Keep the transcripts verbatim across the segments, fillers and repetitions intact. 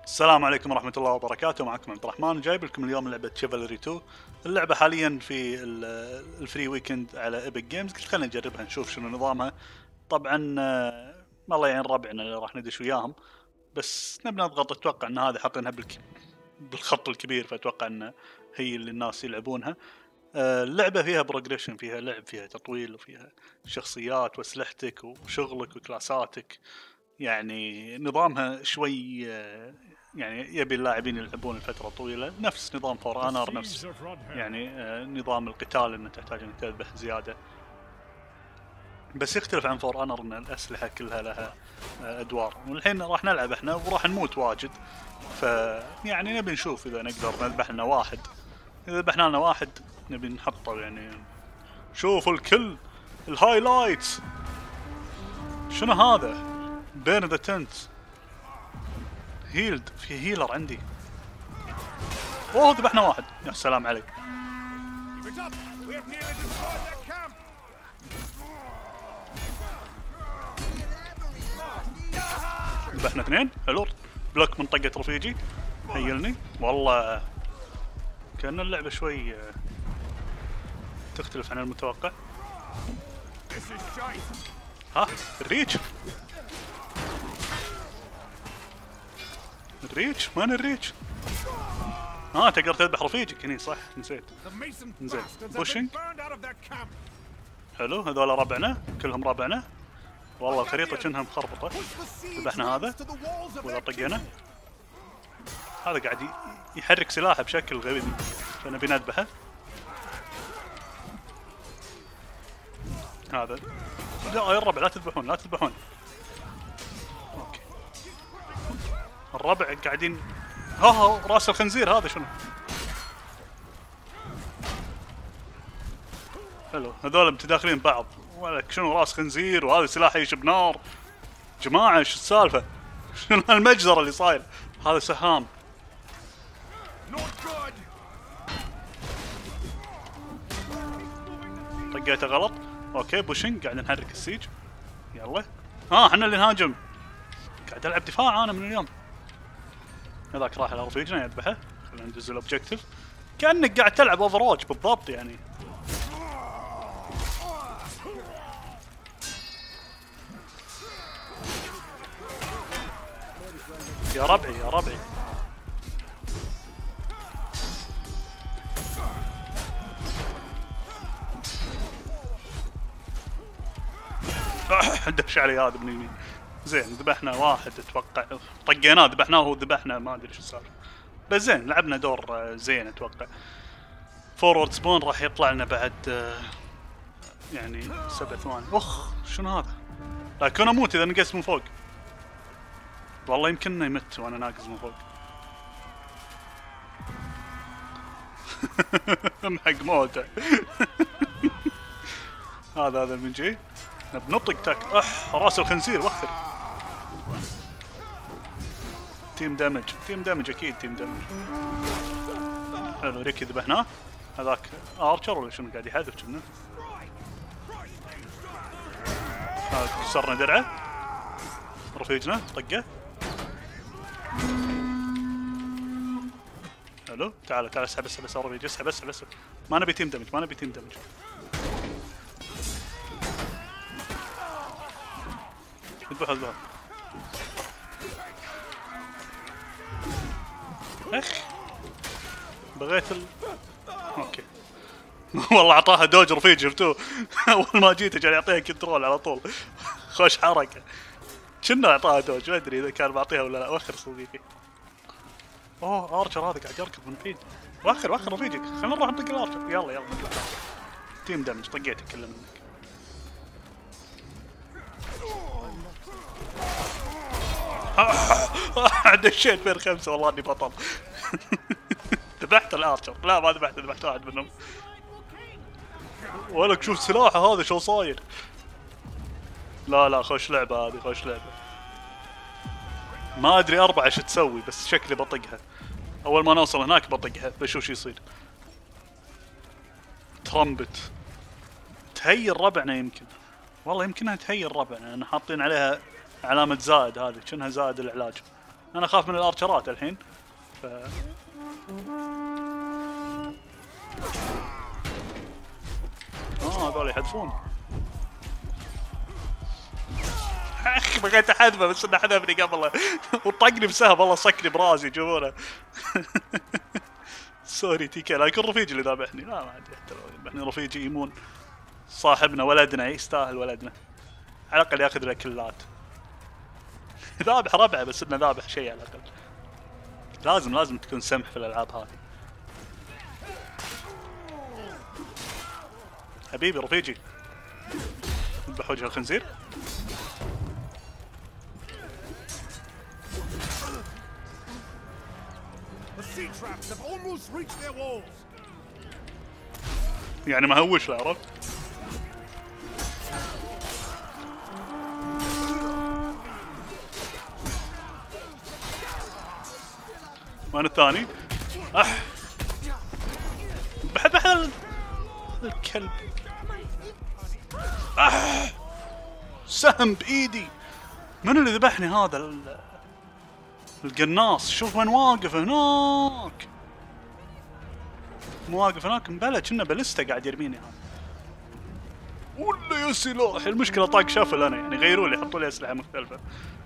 السلام عليكم ورحمة الله وبركاته. معكم عبد الرحمن، جايب لكم اليوم لعبة شيفالري اثنين. اللعبة حاليا في الفري ويكند على ايبك جيمز. قلت خلينا نجربها نشوف شنو نظامها. طبعا الله يعين ربعنا اللي راح ندش وياهم، بس نبي نضغط. اتوقع ان هذه حاطينها بالك... بالخط الكبير، فاتوقع ان هي اللي الناس يلعبونها. اللعبة فيها بروجريشن، فيها لعب، فيها تطويل، وفيها شخصيات واسلحتك وشغلك وكلاساتك. يعني نظامها شوي يعني يبي اللاعبين يلعبون لفترة طويلة، نفس نظام فور انر، نفس يعني نظام القتال انه تحتاج انك تذبح زيادة، بس يختلف عن فور انر ان الاسلحة كلها لها ادوار. والحين راح نلعب احنا وراح نموت واجد، فيعني نبي نشوف اذا نقدر نذبح لنا واحد. اذا ذبحنا لنا واحد نبي نحطه، يعني شوفوا الكل الهايلايتس. شنو هذا؟ بين ذا تنت هيلد، في هيلر عندي. اوه ذبحنا واحد، يا سلام عليك. ذبحنا اثنين، حلو. بلوك من طقة رفيجي، هيلني. والله كأن اللعبة شوي تختلف عن المتوقع. ها الريتش، الريتش وين الريتش؟ اه تقدر تذبح رفيجك هني، صح نسيت. زين بوشنج، حلو. هذول ربعنا، كلهم ربعنا. والله الخريطة كأنها مخربطة. ذبحنا هذا، واذا طقينا هذا قاعد يحرك سلاحه بشكل غبي، فنبي نذبحه. هذا لا يا الربع، لا تذبحون لا تذبحون. اوكي الربع قاعدين. ها ها راس الخنزير هذا شنو؟ حلو، هذول متداخلين بعض. ولك شنو راس خنزير وهذا سلاحه يشب نار. جماعة شو السالفة؟ شنو المجزرة اللي صاير؟ هذا سهام. طقيته غلط. اوكي بوشنج، قاعد نحرك السيج. يلا ها احنا اللي نهاجم. قاعد العب دفاع انا من اليوم. هذاك راح على رفيجنا يذبحه. خلينا ندز الاوبجيكتيف. كأنك قاعد تلعب اوفر واتش بالضبط يعني. يا ربعي يا ربعي. دش علي هذا من يمين. زين ذبحنا واحد اتوقع، طقيناه ذبحناه وهو ذبحنا، ما ادري شو صار. بس زين لعبنا دور زين اتوقع. فورورد سبون راح يطلع لنا بعد يعني سبع ثواني. اخ شنو هذا؟ لكن اموت اذا نقص من فوق. والله يمكن يمت وانا ناقص من فوق. محق موته. هذا هذا من جي بنطق تاك. اح راس الخنزير وخر. تيم دامج، تيم دامج اكيد تيم دامج. حلو ريكي ذبحناه. هذاك ارشر ولا شنو قاعد يحذف كنا. هذا كسرنا درعه. رفيجنا طقه. حلو تعال تعال اسحب اسحب اسحب رفيج، اسحب اسحب اسحب. ما نبي تيم دامج، ما نبي تيم دامج. اذبح اذبح. اخ بغيت ال... اوكي. والله اعطاها دوج رفيج، شفتوه؟ اول ما جيت كان يعطيها كنترول على طول. خوش حركه. كنا اعطاها دوج، ما ادري اذا كان بعطيها ولا لا. وخر صديقي. اوه ارشر هذا قاعد يركض من بعيد. وخر وخر رفيجك. خلينا نروح نطق الارشر. يلا يلا نطلع. تيم دامج طقيته كله منك. دشيت بين خمسه والله اني بطل. ذبحت الارشر. لا ما ذبحت، ذبحت واحد منهم. ولك شوف سلاحه هذا شو صاير. لا لا خوش لعبه هذه، خوش لعبه. ما ادري اربعه ايش تسوي، بس شكلي بطقها. اول ما نوصل هناك بطقها بشوف شو يصير. ترمبت تهيل ربعنا يمكن. والله يمكنها تهيل ربعنا لان حاطين عليها علامة زائد. هذه كأنها زائد العلاج. انا اخاف من الارشرات الحين. ف اه هذول يحذفون. اخي بغيت احذفه بس انه حذفني قبله وطقني بسهم والله صكني براسي تشوفونه. سوري تيكا، لا يكون رفيجي اللي ذابحني. لا ما عندي حتى لو يذبحني رفيجي يمون. صاحبنا ولدنا يستاهل ولدنا. على الاقل ياخذ له كلات. ذابح ربعه بس انه ذابح شيء على الاقل. لازم لازم تكون سمح في الالعاب هذه. حبيبي رفيجي. اذبح وجه الخنزير. يعني مهوش له عرفت؟ وين الثاني؟ اح بحب بحب الكلب. اح سهم بايدي. من اللي ذبحني هذا ال... القناص؟ شوف وين واقف هناك. مو واقف هناك مبلى كنا باليستا قاعد يرميني هذا. ولا يا سلاح. المشكلة طاق شفل انا يعني غيروا لي حطوا لي اسلحة مختلفة.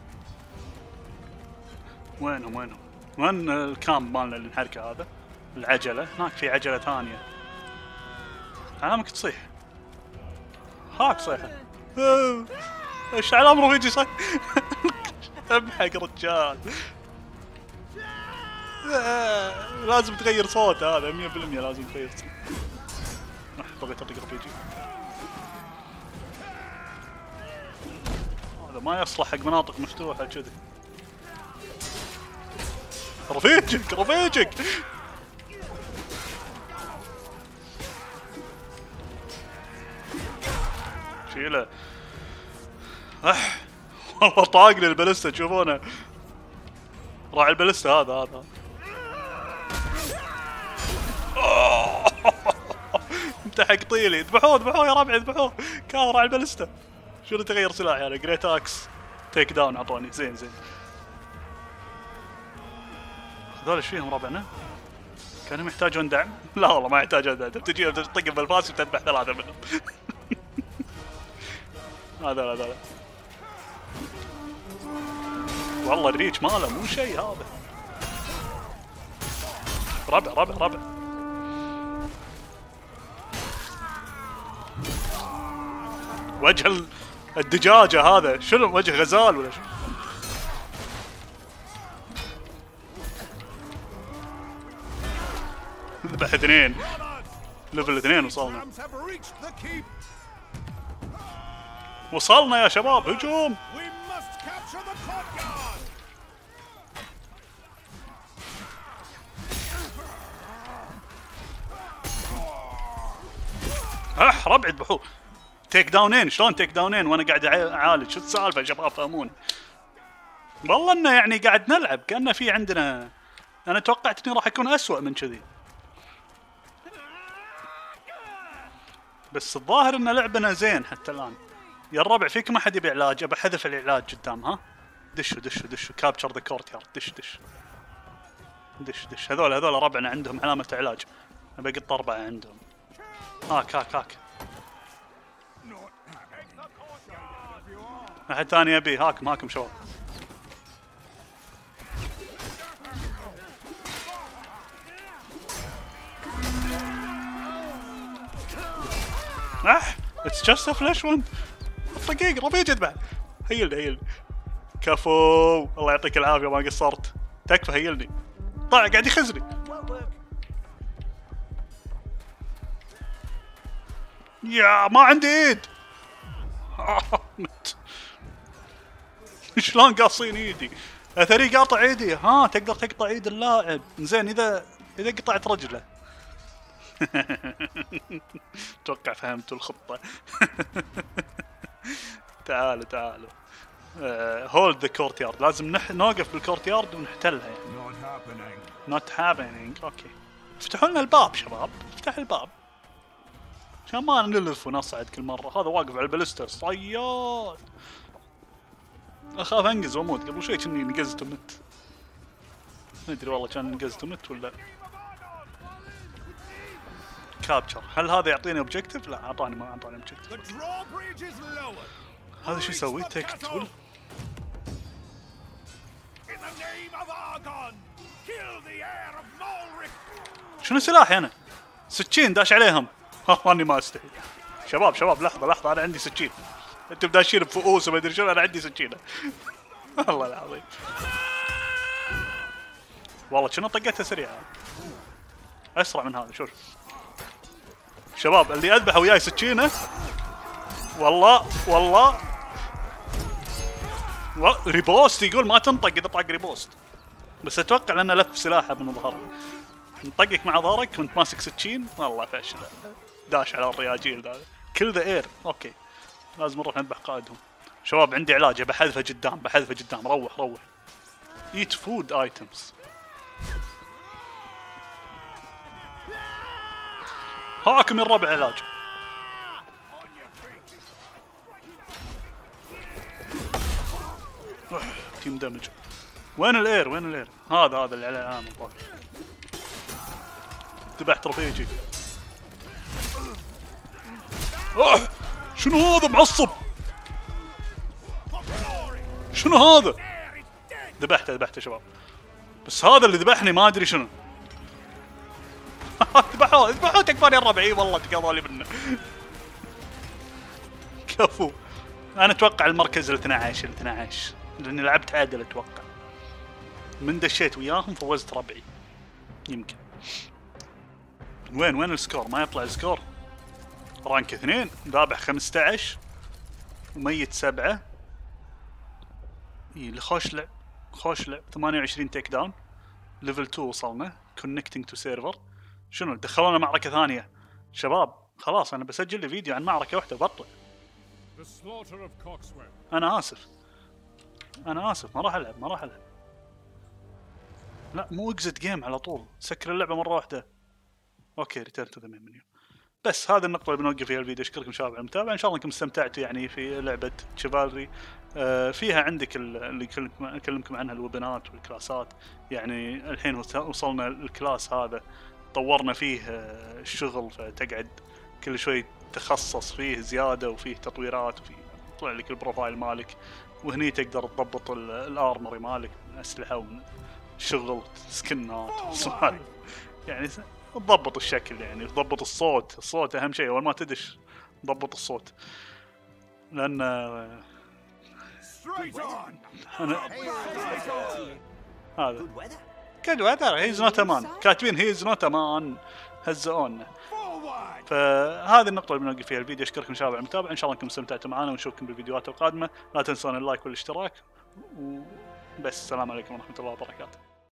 وينهم وينهم؟ وين الكامب مالنا اللي نحركه هذا؟ العجلة، هناك في عجلة ثانية. علامك تصيح. هاك صيحة. ايش على امره يجي صح؟ امحق رجال. لازم تغير صوت هذا مية بالمية لازم تغير صوت. بغيت اطق رفيجي. هذا ما يصلح حق مناطق مفتوحة كذي. رفيجك رفيجك. شيله. اح والله طاقني الباليستا تشوفونه. راعي الباليستا هذا هذا. انت حق طيلي. اذبحوه اذبحوه يا ربعي اذبحوه. كان راعي الباليستا. شنو تغير سلاحي انا؟ جريت اكس تيك داون اعطوني. زين زين. هذول ايش فيهم ربعنا؟ كانوا يحتاجون دعم؟ لا والله ما يحتاجون دعم. تجي تطق بالفاس وتذبح ثلاثة منهم. هذا هذا والله الريتش ماله مو شيء هذا. ربع ربع ربع. وجه الدجاجة هذا شنو؟ وجه غزال ولا شو؟ ذبح اثنين. ليفل اثنين وصلنا. وصلنا يا شباب. هجوم. اح ربع يذبحوه. تيك داونين. شلون تيك داونين وانا قاعد اعالج؟ شو السالفه يا شباب فهموني. والله انه يعني قاعد نلعب كأنه في عندنا. انا توقعت اني راح اكون اسوأ من كذي. بس الظاهر ان لعبنا زين حتى الان. يا الربع فيك ما حد يبي علاج. ابى حذف العلاج قدام. ها دشوا دشوا دشوا. كابتشر ذا كورت يارد. دش دش دش دش. هذول هذول ربعنا عندهم علامة علاج. ابى اقط اربعة عندهم. هاك هاك هاك. احد ثاني يبي. هاكم هاكم شباب. اح اتس جاست ا فلاش وان. دقيقة رفيج اذبح. هيلني هيلني. كفو. الله يعطيك العافية ما قصرت. تكفى هيلني. طلع قاعد يخزني. يا ما عندي ايد. شلون قاصين ايدي؟ اثري قاطع ايدي. ها تقدر تقطع ايد اللاعب. زين اذا اذا قطعت رجله. اتوقع فهمتوا الخطة. تعالوا تعالوا. هولد ذا كورت يارد. لازم نح... نوقف بالكورت يارد ونحتلها يعني. نوت هابينينج. اوكي افتحوا لنا الباب شباب. افتح الباب عشان ما نلف ونصعد كل مرة. هذا واقف على الباليستا صياد. اخاف انقز واموت. قبل شوي كني نقزت ومت. ما ادري والله كان انجزت ومت ولا كابتشر. هل هذا يعطيني اوبجيكتيف؟ لا اعطاني ما اعطاني اوبجيكتيف. هذا شو يسوي؟ تيك تول. شنو سلاحي انا؟ سكين داش عليهم. اني ما استحي. شباب شباب لحظه لحظه انا عندي سكين. انتم داشين بفؤوس وما ادري شنو، انا عندي سكينه. والله العظيم. والله شنو طقتها سريعه. اسرع من هذا. شوف شباب اللي اذبحه وياي سكينه. والله والله و... ريبوست يقول ما تنطق اذا طاق ريبوست. بس اتوقع لانه لف سلاحه من ظهره. نطقك مع ظهرك وانت ماسك سكين. والله فاشل. داش على الرياجيل ذا. كل ذا اير. اوكي لازم نروح نذبح قائدهم. شباب عندي علاج بحذفه قدام بحذفه قدام. روح روح. ايت فود ايتمز. هاكم الربع علاج. تيم دمج. وين الاير وين الاير؟ هذا هذا اللي عليه علامه الظاهر. ذبحت رفيجي. اوه شنو هذا معصب؟ شنو هذا؟ ذبحته ذبحته شباب. بس هذا اللي ذبحني ما ادري شنو. ذبحوه ذبحوه تكفاني الربع. اي والله تقضوا لي منه. كفو. انا اتوقع المركز ال اثني عشر ال اثني عشر لاني لعبت عادل اتوقع. من دشيت وياهم فوزت ربعي. يمكن. وين وين السكور؟ ما يطلع السكور. رانك اثنين ذابح خمسة عشر وميت سبعة. اي خوش لعب خوش لعب. ثمانية وعشرين تيك داون. ليفل اثنين وصلنا. كونكتنج تو سيرفر. شنو دخلونا معركة ثانية شباب. خلاص انا بسجل لي فيديو عن معركة واحدة بطل. انا اسف انا اسف ما راح العب ما راح العب. لا مو اكزت جيم على طول. سكر اللعبة مرة واحدة. اوكي ريتيرن تو ذا مين منيو. بس هذه النقطة اللي بنوقف فيها الفيديو. اشكركم شباب على المتابعة. ان شاء الله انكم استمتعتوا يعني في لعبة شيفالري. آه فيها عندك اللي اكلمكم عنها الوبنات والكلاسات. يعني الحين وصلنا الكلاس هذا طورنا فيه الشغل فتقعد كل شوي تخصص فيه زيادة وفيه تطويرات وفيه يطلع لك البروفايل مالك. وهني تقدر تضبط الارمري مالك من اسلحة ومن شغل سكنات وصحات. يعني تضبط الشكل يعني تضبط الصوت. الصوت اهم شيء. اول ما تدش ضبط الصوت لان أنا... هذا كد وذر هيز نوت امان. كاتبين هيز نوت امان هزئونا. فهذه النقطة اللي بنوقف فيها الفيديو. اشكركم شباب على المتابعة. ان شاء الله انكم استمتعتوا معنا ونشوفكم بالفيديوهات القادمة. لا تنسون اللايك والاشتراك وبس. السلام عليكم ورحمة الله وبركاته.